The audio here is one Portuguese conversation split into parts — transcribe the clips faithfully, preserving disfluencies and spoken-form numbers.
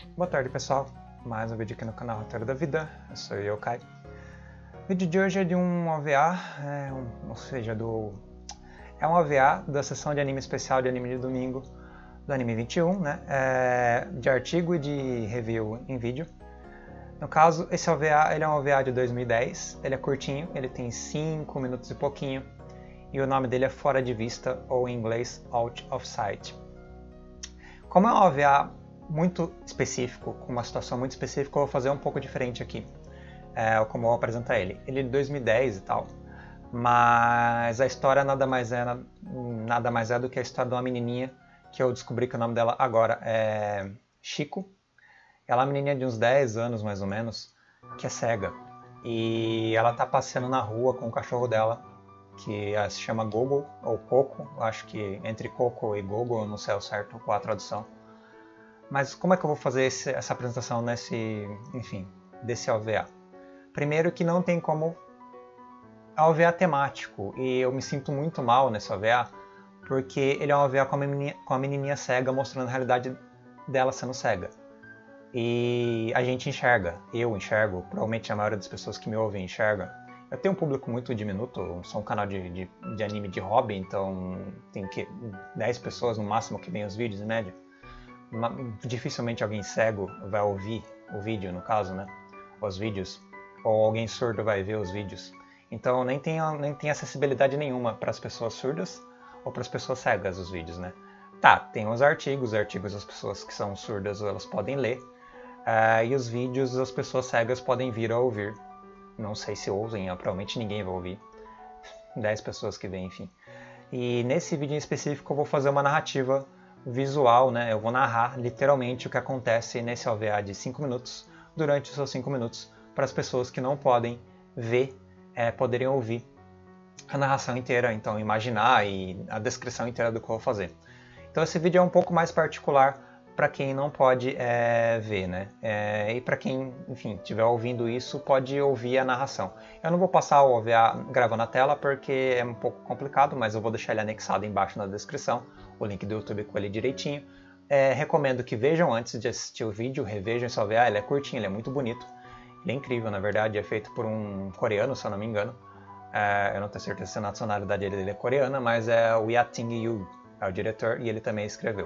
Boa tarde, pessoal. Mais um vídeo aqui no canal Roteiro da Vida. Eu sou o Yokai. O vídeo de hoje é de um O V A, é um, ou seja, do é um O V A da sessão de anime especial de anime de domingo do Anime vinte e um, né? É, de artigo e de review em vídeo. No caso, esse O V A ele é um O V A de dois mil e dez. Ele é curtinho, ele tem cinco minutos e pouquinho. E o nome dele é Fora de Vista, ou em inglês Out of Sight. Como é um O V A muito específico, com uma situação muito específica, eu vou fazer um pouco diferente aqui, é, como eu vou apresentar ele. Ele é de dois mil e dez e tal, mas a história nada mais é, nada mais é do que a história de uma menininha, que eu descobri que o nome dela agora é Chico. Ela é uma menininha de uns dez anos, mais ou menos, que é cega. E ela tá passeando na rua com o cachorro dela, que se chama Gogo, ou Coco. Eu acho que entre Coco e Gogo, eu não sei ao certo qual a tradução. Mas como é que eu vou fazer esse, essa apresentação nesse, enfim, desse O V A? Primeiro que não tem como é um O V A temático, e eu me sinto muito mal nesse O V A, porque ele é um O V A com a menininha, com a menininha cega, mostrando a realidade dela sendo cega. E a gente enxerga, eu enxergo, provavelmente a maioria das pessoas que me ouvem enxerga. Eu tenho um público muito diminuto, sou um canal de, de, de anime de hobby, então tem que dez pessoas no máximo que veem os vídeos em média. Dificilmente alguém cego vai ouvir o vídeo, no caso, né? Os vídeos. Ou alguém surdo vai ver os vídeos. Então nem tem, nem tem acessibilidade nenhuma para as pessoas surdas ou para as pessoas cegas os vídeos, né? Tá, tem os artigos, os artigos as pessoas que são surdas elas podem ler. Uh, e os vídeos as pessoas cegas podem vir a ouvir. Não sei se ouvem, provavelmente ninguém vai ouvir. dez pessoas que veem, enfim. E nesse vídeo em específico eu vou fazer uma narrativa visual, né? Eu vou narrar literalmente o que acontece nesse O V A de cinco minutos, durante os seus cinco minutos, para as pessoas que não podem ver, é, poderem ouvir a narração inteira, então imaginar e a descrição inteira do que eu vou fazer. Então esse vídeo é um pouco mais particular para quem não pode é, ver, né? É, e para quem, enfim, estiver ouvindo isso, pode ouvir a narração. Eu não vou passar o O V A gravando na tela porque é um pouco complicado, mas eu vou deixar ele anexado embaixo na descrição, o link do YouTube com ele direitinho. É, recomendo que vejam antes de assistir o vídeo, revejam esse O V A, ele é curtinho, ele é muito bonito. Ele é incrível, na verdade, é feito por um coreano, se eu não me engano. É, eu não tenho certeza se a nacionalidade dele é coreana, mas é o Yating Yu, é o diretor, e ele também escreveu.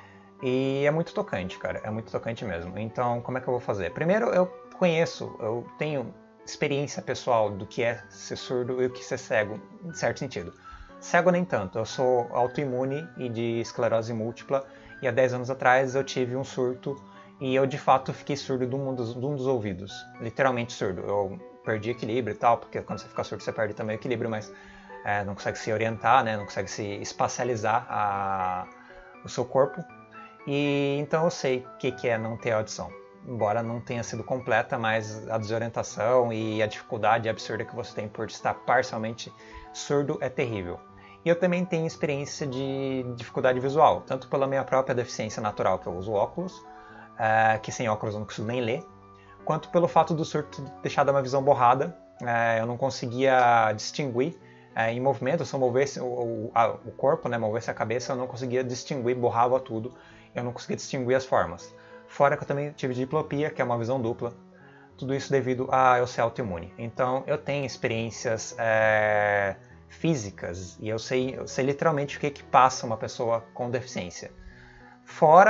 E é muito tocante, cara, é muito tocante mesmo. Então, como é que eu vou fazer? Primeiro, eu conheço, eu tenho experiência pessoal do que é ser surdo e o que é ser cego, em certo sentido. Cego nem tanto, eu sou autoimune e de esclerose múltipla, e há dez anos atrás eu tive um surto e eu de fato fiquei surdo de um dos, de um dos ouvidos, literalmente surdo. Eu perdi equilíbrio e tal, porque quando você fica surdo você perde também o equilíbrio, mas é, não consegue se orientar, né? Não consegue se espacializar a, o seu corpo. E então eu sei o que, que é não ter audição. Embora não tenha sido completa, mas a desorientação e a dificuldade absurda que você tem por estar parcialmente surdo é terrível. E eu também tenho experiência de dificuldade visual, tanto pela minha própria deficiência natural, que eu uso óculos, é, que sem óculos eu não consigo nem ler, quanto pelo fato do surto ter deixado a minha visão borrada, é, eu não conseguia distinguir é, em movimento, se eu movesse o, o, a, o corpo, né, movesse a cabeça, eu não conseguia distinguir, borrava tudo, eu não conseguia distinguir as formas. Fora que eu também tive diplopia, que é uma visão dupla, tudo isso devido a eu ser autoimune. Então eu tenho experiências é, físicas e eu sei, eu sei literalmente o que, que passa uma pessoa com deficiência. Fora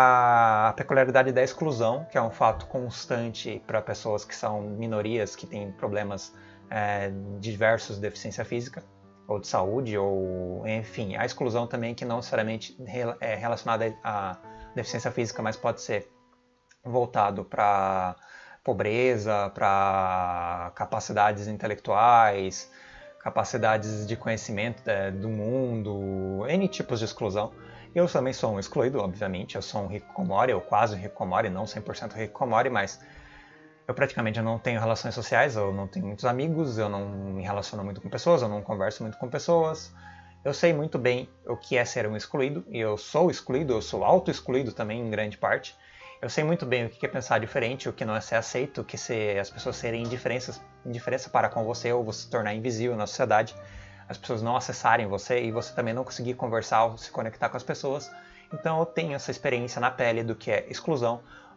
a peculiaridade da exclusão, que é um fato constante para pessoas que são minorias, que têm problemas é, diversos de deficiência física, ou de saúde, ou enfim, a exclusão também que não necessariamente é relacionada à deficiência física, mas pode ser voltado para pobreza, para capacidades intelectuais, capacidades de conhecimento é, do mundo, N tipos de exclusão. Eu também sou um excluído, obviamente, eu sou um hikikomori, ou quase um hikikomori, não cem por cento hikikomori, mas eu praticamente não tenho relações sociais, eu não tenho muitos amigos, eu não me relaciono muito com pessoas, eu não converso muito com pessoas. Eu sei muito bem o que é ser um excluído, e eu sou excluído, eu sou auto-excluído também em grande parte. Eu sei muito bem o que é pensar diferente, o que não é ser aceito, o que é as pessoas serem indiferenças, indiferença para com você ou você se tornar invisível na sociedade, as pessoas não acessarem você e você também não conseguir conversar ou se conectar com as pessoas. Então eu tenho essa experiência na pele do que é exclusão,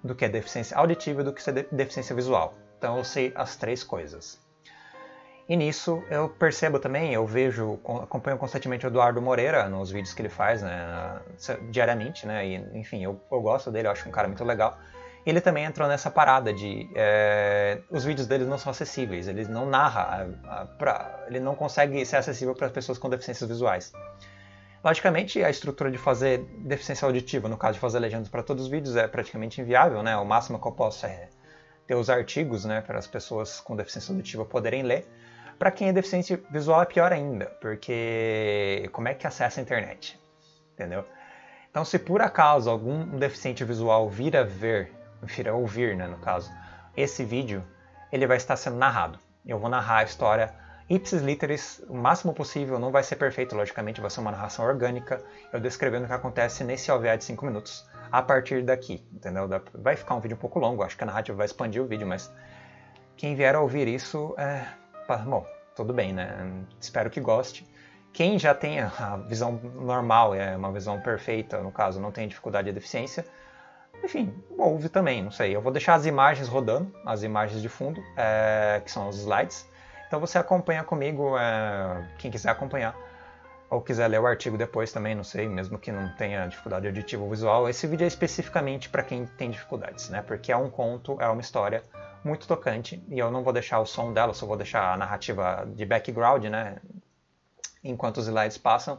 do que é deficiência auditiva e do que é deficiência visual. Então eu sei as três coisas. E nisso eu percebo também, eu vejo, acompanho constantemente o Eduardo Moreira nos vídeos que ele faz, né, diariamente, né, e, enfim, eu, eu gosto dele, eu acho um cara muito legal. Ele também entrou nessa parada de é, os vídeos dele não são acessíveis, ele não narra, a, a, pra, ele não consegue ser acessível para as pessoas com deficiências visuais. Logicamente, a estrutura de fazer deficiência auditiva, no caso de fazer legendas para todos os vídeos, é praticamente inviável, né, o máximo que eu posso é ter os artigos, né, para as pessoas com deficiência auditiva poderem ler. Para quem é deficiente visual é pior ainda, porque como é que acessa a internet? Entendeu? Então, se por acaso algum deficiente visual vir a ver, vir a ouvir, né, no caso, esse vídeo, ele vai estar sendo narrado. Eu vou narrar a história ipsis literis, o máximo possível, não vai ser perfeito, logicamente, vai ser uma narração orgânica, eu descrevendo o que acontece nesse O V A de cinco minutos, a partir daqui, entendeu? Vai ficar um vídeo um pouco longo, acho que a narrativa vai expandir o vídeo, mas quem vier a ouvir isso, é... bom, tudo bem, né? Espero que goste. Quem já tem a visão normal, é uma visão perfeita, no caso, não tem dificuldade de deficiência, enfim, ouve também, não sei. Eu vou deixar as imagens rodando, as imagens de fundo, é, que são os slides. Então você acompanha comigo, é, quem quiser acompanhar, ou quiser ler o artigo depois também, não sei, mesmo que não tenha dificuldade auditiva ou visual. Esse vídeo é especificamente para quem tem dificuldades, né? Porque é um conto, é uma história muito tocante, e eu não vou deixar o som dela, só vou deixar a narrativa de background, né? Enquanto os slides passam,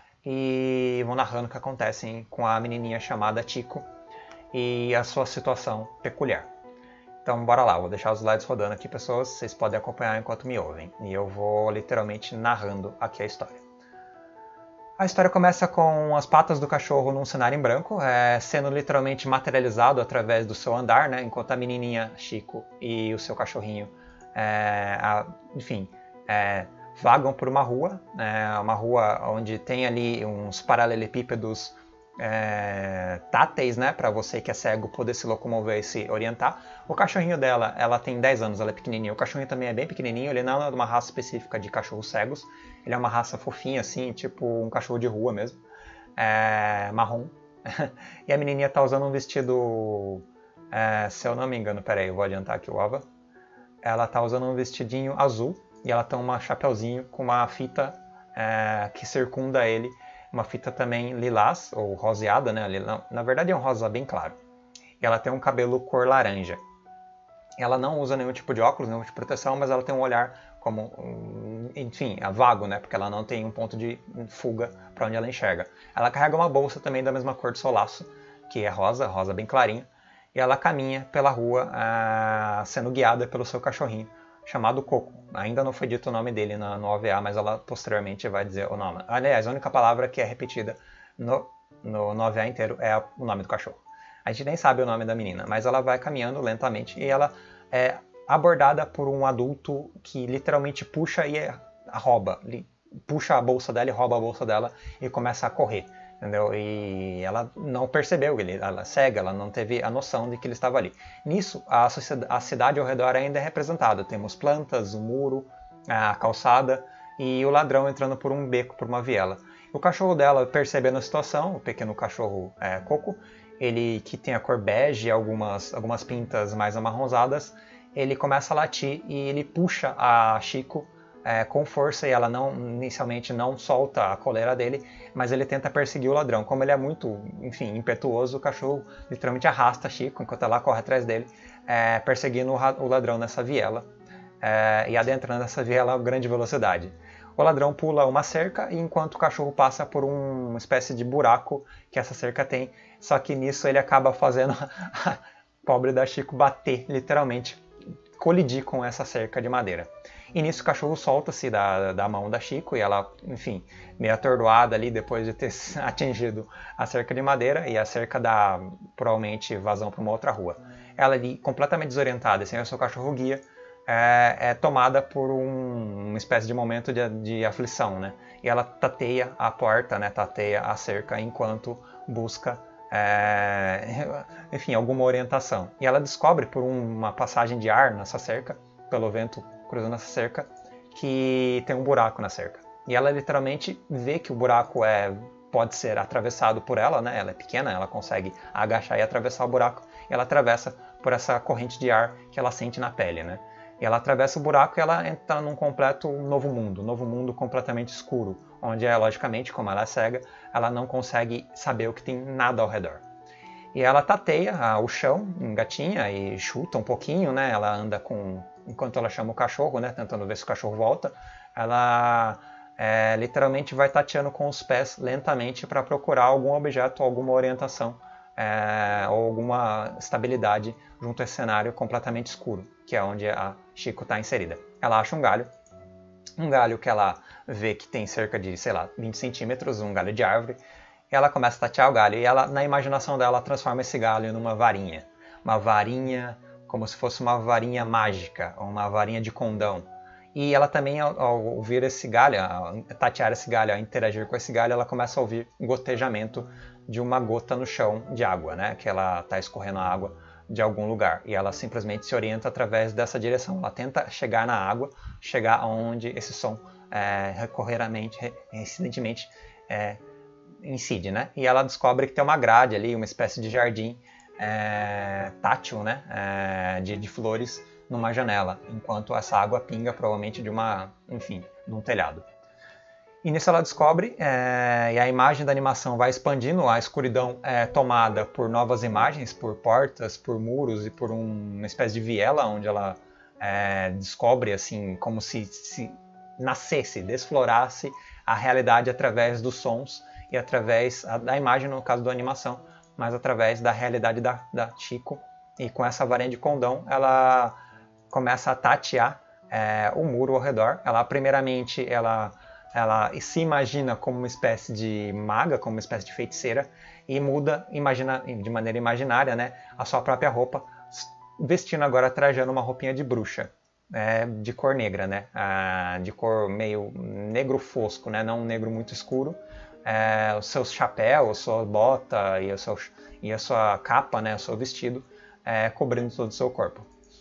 e vou narrando o que acontece com a menininha chamada Chico e a sua situação peculiar. Então bora lá, vou deixar os slides rodando aqui, pessoas, vocês podem acompanhar enquanto me ouvem. E eu vou literalmente narrando aqui a história. A história começa com as patas do cachorro num cenário em branco, é, sendo literalmente materializado através do seu andar, né, enquanto a menininha Chico e o seu cachorrinho, é, a, enfim, é, vagam por uma rua, é, uma rua onde tem ali uns paralelepípedos É, táteis, né, para você que é cego poder se locomover e se orientar. O cachorrinho dela, ela tem dez anos, ela é pequenininha. O cachorrinho também é bem pequenininho, ele não é de uma raça específica de cachorros cegos. Ele é uma raça fofinha, assim, tipo um cachorro de rua mesmo, é, marrom. E a menininha tá usando um vestido, é, se eu não me engano, peraí, eu vou adiantar aqui o Ava. Ela tá usando um vestidinho azul e ela tem um chapeuzinho com uma fita é, que circunda ele. Uma fita também lilás, ou roseada, né? Na verdade é um rosa bem claro. E ela tem um cabelo cor laranja. Ela não usa nenhum tipo de óculos, nenhum tipo de proteção, mas ela tem um olhar como, enfim, é vago, né? Porque ela não tem um ponto de fuga para onde ela enxerga. Ela carrega uma bolsa também da mesma cor do seu laço, que é rosa, rosa bem clarinha. E ela caminha pela rua, ah, sendo guiada pelo seu cachorrinho, chamado Coco. Ainda não foi dito o nome dele no, no O V A, mas ela posteriormente vai dizer o nome. Aliás, a única palavra que é repetida no, no, no O V A inteiro é o nome do cachorro. A gente nem sabe o nome da menina, mas ela vai caminhando lentamente e ela é abordada por um adulto que literalmente puxa e rouba. Puxa a bolsa dela e rouba a bolsa dela e começa a correr. Entendeu? E ela não percebeu, ele, ela é cega, ela não teve a noção de que ele estava ali. Nisso, a, a cidade ao redor ainda é representada. Temos plantas, o muro, a calçada e o ladrão entrando por um beco, por uma viela. O cachorro dela, percebendo a situação, o pequeno cachorro é, Coco, ele que tem a cor bege e algumas, algumas pintas mais amarronzadas, ele começa a latir e ele puxa a Chico É, com força, e ela não, inicialmente não solta a coleira dele, mas ele tenta perseguir o ladrão. Como ele é muito, enfim, impetuoso, o cachorro literalmente arrasta Chico, enquanto ela corre atrás dele, é, perseguindo o ladrão nessa viela, é, e adentrando essa viela a grande velocidade. O ladrão pula uma cerca, enquanto o cachorro passa por um, uma espécie de buraco que essa cerca tem, só que nisso ele acaba fazendo a pobre da Chico bater, literalmente, colidir com essa cerca de madeira. E nisso o cachorro solta-se da, da mão da Chico e ela, enfim, meio atordoada ali depois de ter atingido a cerca de madeira, e a cerca dá provavelmente vazão para uma outra rua. Ela ali, completamente desorientada, sem o seu cachorro guia, é, é tomada por um, uma espécie de momento de, de aflição, né? E ela tateia a porta, né? Tateia a cerca enquanto busca, é, enfim, alguma orientação. E ela descobre por uma passagem de ar nessa cerca, pelo vento cruzando essa cerca, que tem um buraco na cerca. E ela literalmente vê que o buraco é pode ser atravessado por ela, né? Ela é pequena, ela consegue agachar e atravessar o buraco, e ela atravessa por essa corrente de ar que ela sente na pele, né? E ela atravessa o buraco e ela entra num completo novo mundo, um novo mundo completamente escuro, onde, é, logicamente, como ela é cega, ela não consegue saber o que tem nada ao redor. E ela tateia ah, o chão, engatinha e chuta um pouquinho, né? Ela anda com, enquanto ela chama o cachorro, né? Tentando ver se o cachorro volta. Ela é, literalmente vai tateando com os pés lentamente para procurar algum objeto, alguma orientação é, ou alguma estabilidade junto a esse cenário completamente escuro, que é onde a Chico está inserida. Ela acha um galho, um galho que ela vê que tem cerca de, sei lá, vinte centímetros, um galho de árvore. Ela começa a tatear o galho e ela, na imaginação dela, transforma esse galho numa varinha. Uma varinha como se fosse uma varinha mágica, uma varinha de condão. E ela também, ao, ao ouvir esse galho, ao tatear esse galho, ao interagir com esse galho, ela começa a ouvir gotejamento de uma gota no chão de água, né? Que ela está escorrendo a água de algum lugar. E ela simplesmente se orienta através dessa direção. Ela tenta chegar na água, chegar onde esse som é, recorreramente, reincidentemente, é, incide, né? E ela descobre que tem uma grade ali, uma espécie de jardim é, tátil, né? É, de, de flores numa janela, enquanto essa água pinga provavelmente de uma, enfim, de um telhado. E nisso ela descobre, é, e a imagem da animação vai expandindo, a escuridão é tomada por novas imagens, por portas, por muros e por um, uma espécie de viela, onde ela é, descobre, assim, como se, se nascesse, desflorasse a realidade através dos sons e através da imagem, no caso da animação, mas através da realidade da, da Chico. E com essa varinha de condão, ela começa a tatear é, o muro ao redor. Ela, primeiramente, ela, ela se imagina como uma espécie de maga, como uma espécie de feiticeira, e muda imagina, de maneira imaginária, né, a sua própria roupa, vestindo agora, trajando uma roupinha de bruxa, é, de cor negra, né, ah, de cor meio negro fosco, né, não um negro muito escuro. É, o seu chapéu, a sua bota e, o seu, e a sua capa, né, o seu vestido, é, cobrindo todo o seu corpo.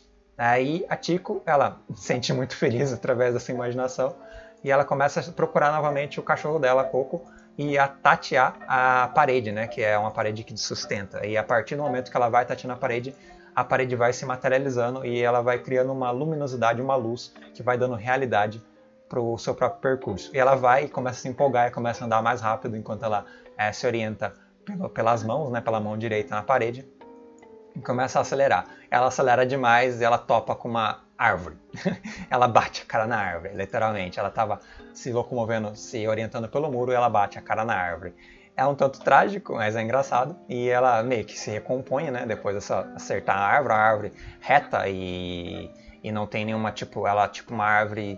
Aí a Chico, ela se sente muito feliz através dessa imaginação e ela começa a procurar novamente o cachorro dela, Coco, e a tatear a parede, né, que é uma parede que sustenta. E a partir do momento que ela vai tateando a parede, a parede vai se materializando e ela vai criando uma luminosidade, uma luz que vai dando realidade para o seu próprio percurso. E ela vai e começa a se empolgar e começa a andar mais rápido enquanto ela é, se orienta pelo, pelas mãos, né, pela mão direita na parede, e começa a acelerar. Ela acelera demais e ela topa com uma árvore. Ela bate a cara na árvore, literalmente. Ela estava se locomovendo, se orientando pelo muro e ela bate a cara na árvore. É um tanto trágico, mas é engraçado. E ela meio que se recompõe, né, depois de acertar a árvore, a árvore reta e, e não tem nenhuma, tipo, ela tipo uma árvore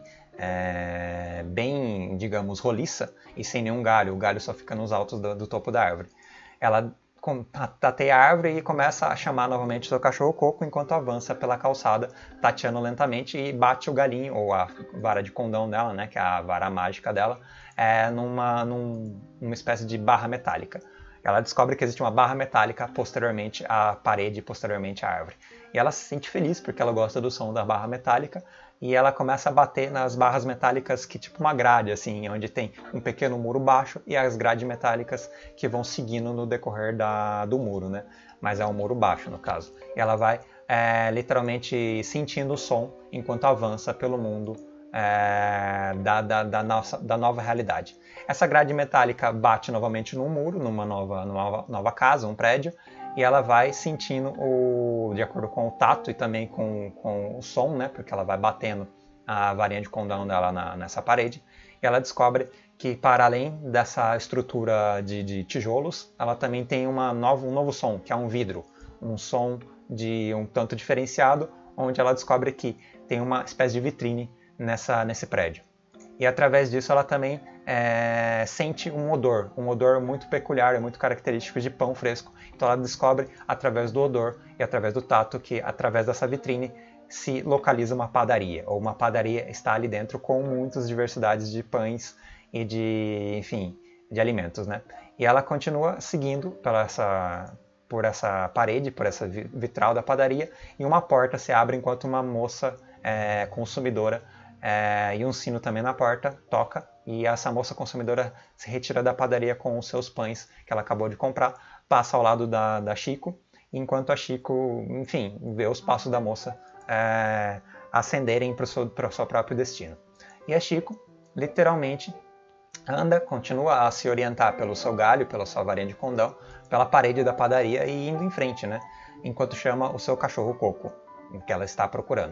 É, bem, digamos, roliça e sem nenhum galho. O galho só fica nos altos do, do topo da árvore. Ela tateia a árvore e começa a chamar novamente seu cachorro Coco enquanto avança pela calçada, tateando lentamente e bate o galinho, ou a vara de condão dela, né, que é a vara mágica dela, é, numa, num, numa espécie de barra metálica. Ela descobre que existe uma barra metálica posteriormente à parede e posteriormente à árvore. E ela se sente feliz porque ela gosta do som da barra metálica e ela começa a bater nas barras metálicas que tipo uma grade, assim, onde tem um pequeno muro baixo e as grades metálicas que vão seguindo no decorrer da, do muro, né? Mas é um muro baixo, no caso. E ela vai é, literalmente sentindo o som enquanto avança pelo mundo é, da, da, da, nossa, da nova realidade. Essa grade metálica bate novamente num muro, numa nova, numa nova casa, um prédio, e ela vai sentindo, o, de acordo com o tato e também com, com o som, né, porque ela vai batendo a varinha de condão dela na, nessa parede, e ela descobre que, para além dessa estrutura de, de tijolos, ela também tem uma nova, um novo som, que é um vidro, um som de um tanto diferenciado, onde ela descobre que tem uma espécie de vitrine nessa, nesse prédio. E através disso ela também é, sente um odor, um odor muito peculiar, muito característico de pão fresco. Então ela descobre através do odor e através do tato que através dessa vitrine se localiza uma padaria, ou uma padaria está ali dentro com muitas diversidades de pães e de, enfim, de alimentos, né? E ela continua seguindo pela essa, por essa parede, por essa vitral da padaria, e uma porta se abre enquanto uma moça é, consumidora É, e um sino também na porta toca E essa moça consumidora se retira da padaria com os seus pães que ela acabou de comprar, passa ao lado da, da Chico, enquanto a Chico, enfim, vê os passos da moça é, ascenderem para o seu, para o seu próprio destino. E a Chico, literalmente, anda, continua a se orientar pelo seu galho, pela sua varinha de condão, pela parede da padaria e indo em frente, né? Enquanto chama o seu cachorro Coco, que ela está procurando.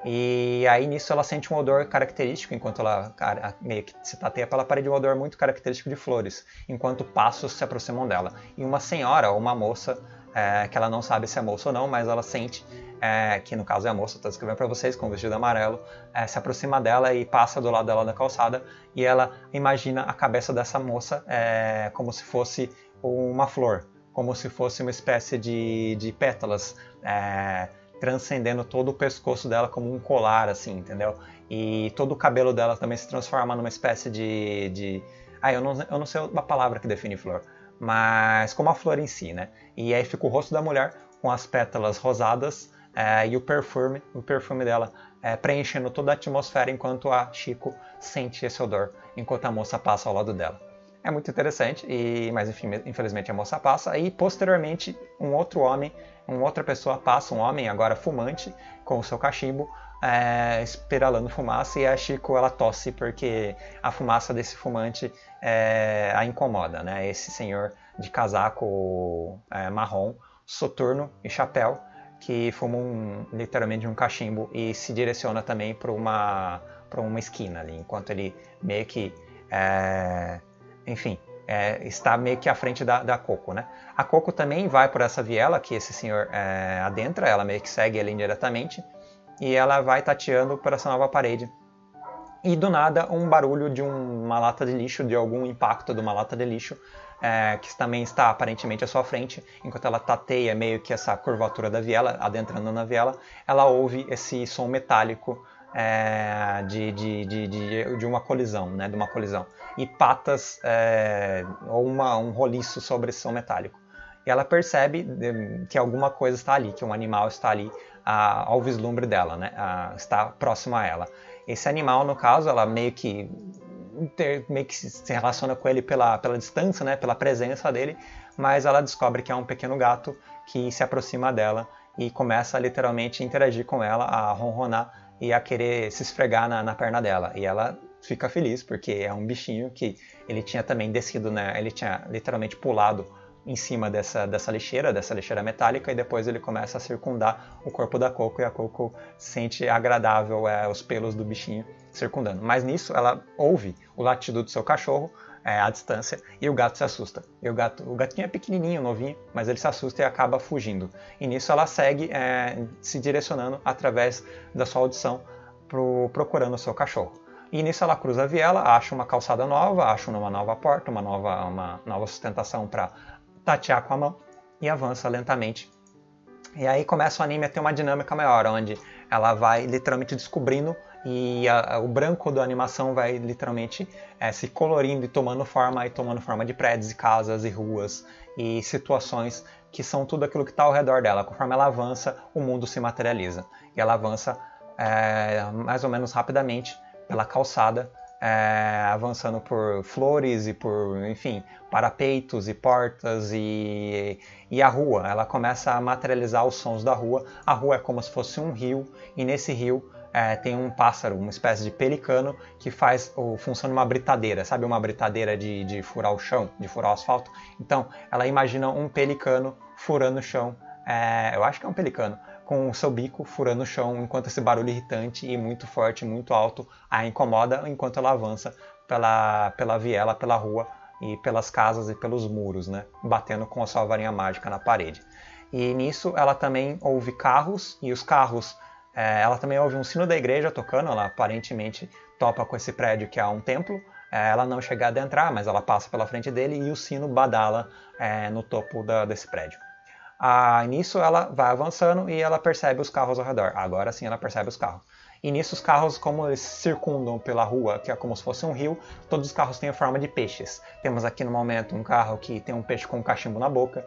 E aí nisso ela sente um odor característico, enquanto ela meio que se tateia pela parede, um odor muito característico de flores, enquanto passos se aproximam dela. E uma senhora ou uma moça, é, que ela não sabe se é moça ou não, mas ela sente, é, que no caso é a moça, estou descrevendo para vocês, com o vestido amarelo, é, se aproxima dela e passa do lado dela da calçada, e ela imagina a cabeça dessa moça é, como se fosse uma flor, como se fosse uma espécie de, de pétalas, é, transcendendo todo o pescoço dela como um colar, assim, entendeu? E todo o cabelo dela também se transforma numa espécie de... de... Ah, eu não, eu não sei a palavra que define flor, mas como a flor em si, né? E aí fica o rosto da mulher com as pétalas rosadas é, e o perfume, o perfume dela é, preenchendo toda a atmosfera enquanto a Chico sente esse odor, enquanto a moça passa ao lado dela. É muito interessante, e, mas enfim, infelizmente a moça passa, e posteriormente um outro homem, uma outra pessoa passa, um homem agora fumante, com o seu cachimbo, é, espiralando fumaça, e a Chico ela tosse porque a fumaça desse fumante é, a incomoda, né? Esse senhor de casaco é, marrom, soturno e chapéu, que fuma um, literalmente um cachimbo e se direciona também para uma, para uma esquina ali, enquanto ele meio que... É, enfim, é, está meio que à frente da, da Coco, né? A Coco também vai por essa viela que esse senhor é, adentra, ela meio que segue ele indiretamente, e ela vai tateando por essa nova parede. E do nada, um barulho de um, uma lata de lixo, de algum impacto de uma lata de lixo, é, que também está aparentemente à sua frente, enquanto ela tateia meio que essa curvatura da viela, adentrando na viela, ela ouve esse som metálico é, de, de, de, de, de uma colisão, né? De uma colisão. E patas é, ou uma, um roliço sobre esse som metálico. E ela percebe que alguma coisa está ali, que um animal está ali a, ao vislumbre dela, né? A, está próximo a ela. Esse animal, no caso, ela meio que, meio que se relaciona com ele pela, pela distância, né? Pela presença dele, mas ela descobre que é um pequeno gato que se aproxima dela e começa a literalmente interagir com ela, a ronronar e a querer se esfregar na, na perna dela. E ela fica feliz porque é um bichinho que ele tinha também descido, né? Ele tinha literalmente pulado em cima dessa, dessa lixeira, dessa lixeira metálica, e depois ele começa a circundar o corpo da Coco, e a Coco sente agradável é, os pelos do bichinho circundando. Mas nisso ela ouve o latido do seu cachorro é, à distância, e o gato se assusta. E o, gato, o gatinho é pequenininho, novinho, mas ele se assusta e acaba fugindo. E nisso ela segue é, se direcionando através da sua audição pro, procurando o seu cachorro. E nisso ela cruza a viela, acha uma calçada nova, acha uma nova porta, uma nova, uma nova sustentação para tatear com a mão e avança lentamente. E aí começa o anime a ter uma dinâmica maior, onde ela vai literalmente descobrindo e a, a, o branco da animação vai literalmente é, se colorindo e tomando forma, e tomando forma de prédios e casas e ruas e situações que são tudo aquilo que está ao redor dela. Conforme ela avança, o mundo se materializa. E ela avança é, mais ou menos rapidamente pela calçada, é, avançando por flores e por, enfim, parapeitos e portas e, e a rua. Ela começa a materializar os sons da rua. A rua é como se fosse um rio, e nesse rio é, tem um pássaro, uma espécie de pelicano, que faz ou funciona uma britadeira, sabe, uma britadeira de, de furar o chão, de furar o asfalto. Então, ela imagina um pelicano furando o chão, é, eu acho que é um pelicano, com o seu bico furando o chão, enquanto esse barulho irritante e muito forte, muito alto, a incomoda enquanto ela avança pela, pela viela, pela rua e pelas casas e pelos muros, né? Batendo com a sua varinha mágica na parede. E nisso ela também ouve carros, e os carros, é, ela também ouve um sino da igreja tocando. Ela aparentemente topa com esse prédio que é um templo. É, ela não chega a adentrar, mas ela passa pela frente dele e o sino badala é, no topo da, desse prédio. Ah, nisso ela vai avançando e ela percebe os carros ao redor. Agora sim ela percebe os carros. E nisso os carros, como eles circundam pela rua, que é como se fosse um rio, todos os carros têm a forma de peixes. Temos aqui no momento um carro que tem um peixe com um cachimbo na boca,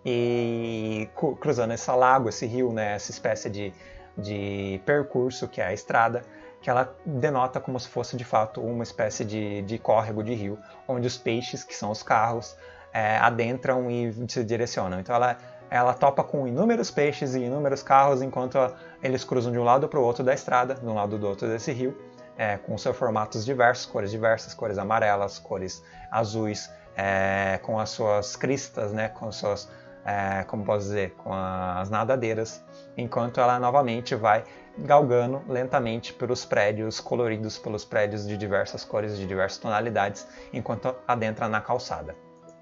e cruzando esse lago, esse rio, né, essa espécie de, de percurso que é a estrada, que ela denota como se fosse de fato uma espécie de, de córrego de rio, onde os peixes, que são os carros, é, adentram e se direcionam. Então ela, ela topa com inúmeros peixes e inúmeros carros enquanto eles cruzam de um lado para o outro da estrada, de um lado do outro desse rio, é, com seus formatos diversos, cores diversas, cores amarelas, cores azuis, é, com as suas cristas, né, com suas, é, como posso dizer, com as nadadeiras, enquanto ela novamente vai galgando lentamente pelos prédios coloridos, pelos prédios de diversas cores, de diversas tonalidades, enquanto adentra na calçada.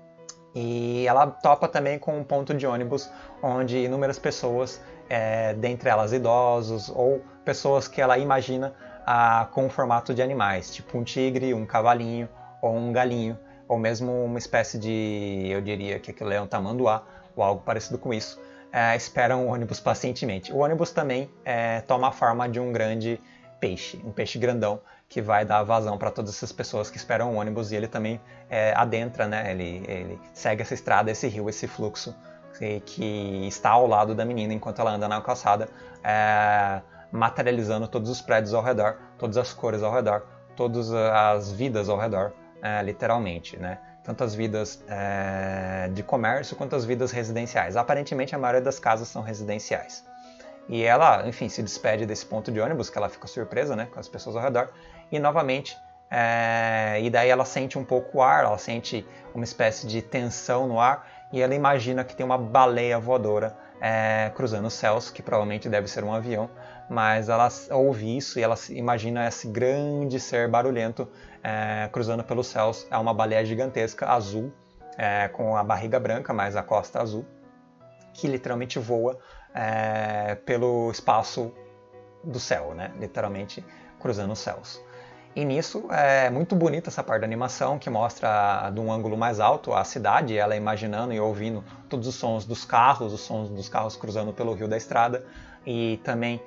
E ela topa também com um ponto de ônibus onde inúmeras pessoas, é, dentre elas idosos ou pessoas que ela imagina ah, com o formato de animais, tipo um tigre, um cavalinho ou um galinho, ou mesmo uma espécie de, eu diria que aquilo é um tamanduá ou algo parecido com isso, é, esperam o ônibus pacientemente. O ônibus também é, toma a forma de um grande peixe, um peixe grandão, que vai dar vazão para todas essas pessoas que esperam o ônibus, e ele também é, adentra, né? ele, ele segue essa estrada, esse rio, esse fluxo que, que está ao lado da menina enquanto ela anda na calçada, é, materializando todos os prédios ao redor, todas as cores ao redor, todas as vidas ao redor, é, literalmente, né? Tanto as vidas é, de comércio quanto as vidas residenciais. Aparentemente a maioria das casas são residenciais. E ela, enfim, se despede desse ponto de ônibus, que ela fica surpresa, né, com as pessoas ao redor, e novamente, é, e daí ela sente um pouco o ar, ela sente uma espécie de tensão no ar, e ela imagina que tem uma baleia voadora é, cruzando os céus, que provavelmente deve ser um avião, mas ela ouve isso e ela imagina esse grande ser barulhento é, cruzando pelos céus. É uma baleia gigantesca, azul, é, com a barriga branca, mas a costa azul, que literalmente voa É, pelo espaço do céu, né? Literalmente cruzando os céus. E nisso é muito bonita essa parte da animação, que mostra de um ângulo mais alto a cidade, ela imaginando e ouvindo todos os sons dos carros, os sons dos carros cruzando pelo rio da estrada, e também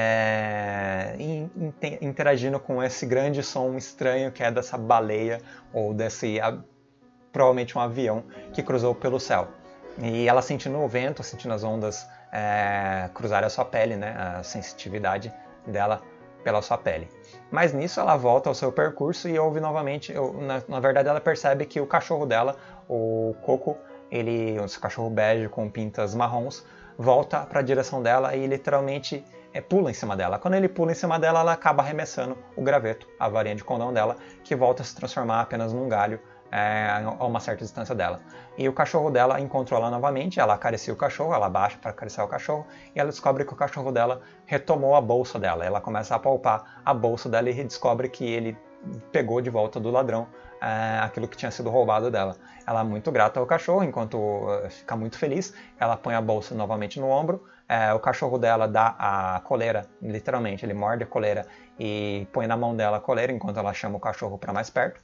é, interagindo com esse grande som estranho que é dessa baleia, ou desse, provavelmente um avião, que cruzou pelo céu. E ela sentindo o vento, sentindo as ondas é, cruzarem a sua pele, né, a sensitividade dela pela sua pele. Mas nisso ela volta ao seu percurso e ouve novamente, na, na verdade ela percebe que o cachorro dela, o Coco, ele, o seu cachorro bege com pintas marrons, volta para a direção dela e literalmente é, pula em cima dela. Quando ele pula em cima dela, ela acaba arremessando o graveto, a varinha de condão dela, que volta a se transformar apenas num galho, É, a uma certa distância dela. E o cachorro dela encontrou ela novamente, ela acaricia o cachorro, ela baixa para acariciar o cachorro, e ela descobre que o cachorro dela retomou a bolsa dela. Ela começa a palpar a bolsa dela e descobre que ele pegou de volta do ladrão é, aquilo que tinha sido roubado dela. Ela é muito grata ao cachorro, enquanto fica muito feliz, ela põe a bolsa novamente no ombro, é, o cachorro dela dá a coleira, literalmente, ele morde a coleira e põe na mão dela a coleira, enquanto ela chama o cachorro para mais perto.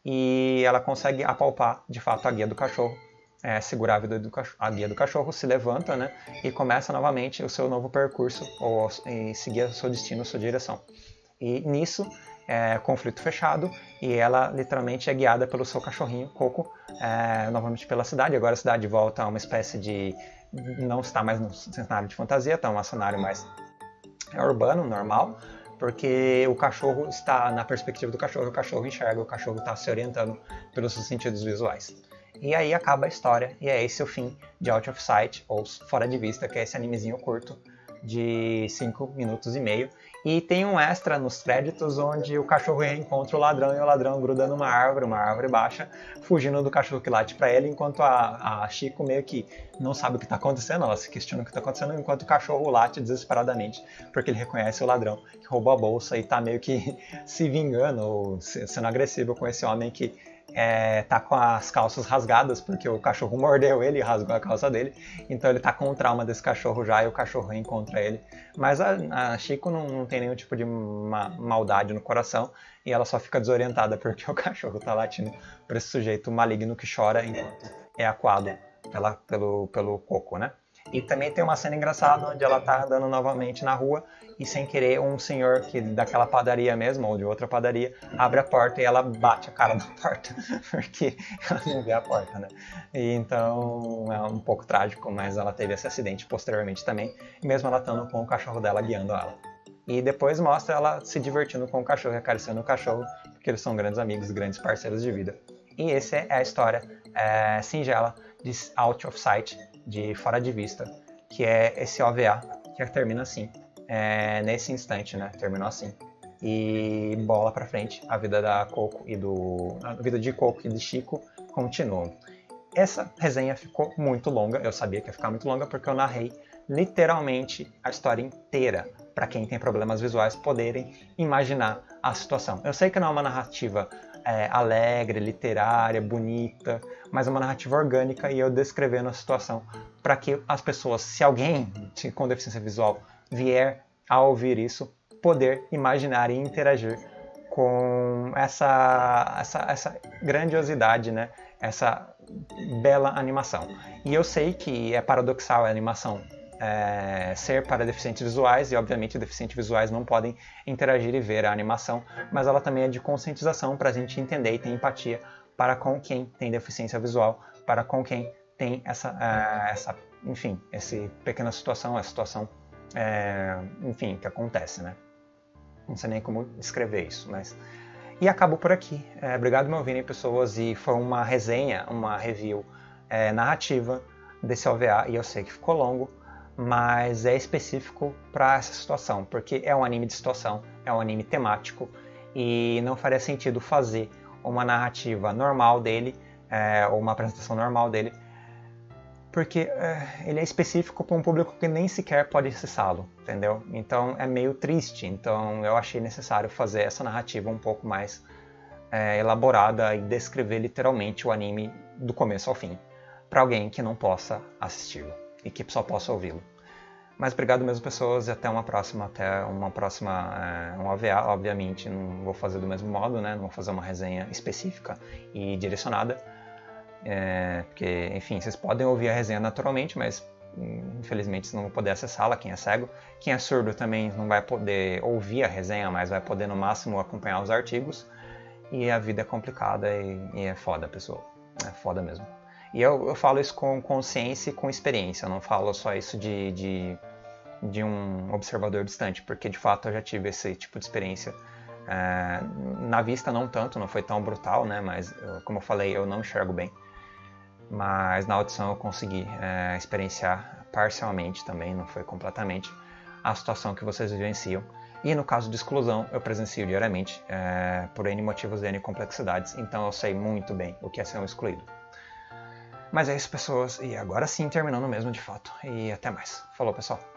E ela consegue apalpar de fato a guia do cachorro, é, segurar a, vida do cachorro, a guia do cachorro, se levanta, né, e começa novamente o seu novo percurso, ou e seguir o seu destino, a sua direção. E nisso, é, conflito fechado, e ela literalmente é guiada pelo seu cachorrinho, Coco, é, novamente pela cidade. Agora a cidade volta a uma espécie de... não está mais no cenário de fantasia, está um cenário mais urbano, normal, porque o cachorro está na perspectiva do cachorro, o cachorro enxerga, o cachorro está se orientando pelos seus sentidos visuais. E aí acaba a história, e é esse o fim de Out of Sight, ou Fora de Vista, que é esse animezinho curto de cinco minutos e meio. E tem um extra nos créditos onde o cachorro reencontra o ladrão e o ladrão gruda numa árvore, uma árvore baixa, fugindo do cachorro que late para ele, enquanto a, a Chico meio que não sabe o que está acontecendo, ela se questiona o que está acontecendo, enquanto o cachorro late desesperadamente, porque ele reconhece o ladrão que roubou a bolsa e está meio que se vingando, ou sendo agressivo com esse homem que É, tá com as calças rasgadas, porque o cachorro mordeu ele e rasgou a calça dele, então ele tá com o trauma desse cachorro já, e o cachorro reencontra ele. Mas a, a Chico não, não tem nenhum tipo de ma maldade no coração, e ela só fica desorientada porque o cachorro tá latindo pra esse sujeito maligno que chora enquanto é acuado pela, pelo, pelo Coco, né? E também tem uma cena engraçada onde ela tá andando novamente na rua e sem querer um senhor que daquela padaria mesmo, ou de outra padaria, abre a porta e ela bate a cara na porta, porque ela não vê a porta, né? E então é um pouco trágico, mas ela teve esse acidente posteriormente também, mesmo ela estando com o cachorro dela guiando ela. E depois mostra ela se divertindo com o cachorro, acariciando o cachorro, porque eles são grandes amigos, grandes parceiros de vida. E essa é a história é, singela de Out of Sight, de Fora de Vista, que é esse O V A que termina assim, é, nesse instante, né? Terminou assim. E bola pra frente, a vida da Coco e do. A vida de Coco e de Chico continuam. Essa resenha ficou muito longa, eu sabia que ia ficar muito longa porque eu narrei literalmente a história inteira para quem tem problemas visuais poderem imaginar a situação. Eu sei que não é uma narrativa é, alegre, literária, bonita, mas é uma narrativa orgânica e eu descrevendo a situação para que as pessoas, se alguém com deficiência visual vier a ouvir isso, poder imaginar e interagir com essa, essa, essa grandiosidade, né? Essa bela animação. E eu sei que é paradoxal a animação é, ser para deficientes visuais, e obviamente deficientes visuais não podem interagir e ver a animação, mas ela também é de conscientização para a gente entender e ter empatia para com quem tem deficiência visual, para com quem tem essa, é, essa enfim, essa pequena situação, a situação, é, enfim, que acontece, né? Não sei nem como descrever isso, mas... E acabo por aqui. É, obrigado por me ouvirem, pessoas, e foi uma resenha, uma review é, narrativa desse O V A, e eu sei que ficou longo, mas é específico para essa situação, porque é um anime de situação, é um anime temático, e não faria sentido fazer uma narrativa normal dele, é, ou uma apresentação normal dele, porque é, ele é específico para um público que nem sequer pode acessá-lo, entendeu? Então é meio triste, então eu achei necessário fazer essa narrativa um pouco mais é, elaborada e descrever literalmente o anime do começo ao fim, para alguém que não possa assisti-lo e que só possa ouvi-lo. Mas obrigado mesmo, pessoas, e até uma próxima, até uma próxima, é, um O V A, obviamente não vou fazer do mesmo modo, né? Não vou fazer uma resenha específica e direcionada, É, porque, enfim, vocês podem ouvir a resenha naturalmente, mas infelizmente vocês não vão poder acessá-la, quem é cego. Quem é surdo também não vai poder ouvir a resenha, mas vai poder no máximo acompanhar os artigos. E a vida é complicada e, e é foda, pessoal. É foda mesmo. E eu, eu falo isso com consciência e com experiência, eu não falo só isso de, de, de um observador distante, porque de fato eu já tive esse tipo de experiência. É, na vista não tanto, não foi tão brutal, né? Mas como eu falei, eu não enxergo bem. Mas na audição eu consegui é, experienciar parcialmente também, não foi completamente, a situação que vocês vivenciam. E no caso de exclusão, eu presencio diariamente, é, por N motivos e N complexidades, então eu sei muito bem o que é ser um excluído. Mas é isso, pessoas, e agora sim terminando mesmo de fato, e até mais. Falou, pessoal!